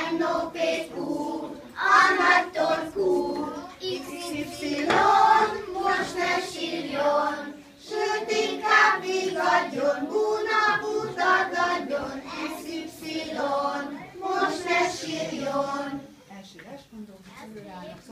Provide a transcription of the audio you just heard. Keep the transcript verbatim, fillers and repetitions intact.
N-O-P-Q, a nagy torkú, iksz ipszilon, most ne sírjon, sőt inkább vigadjon.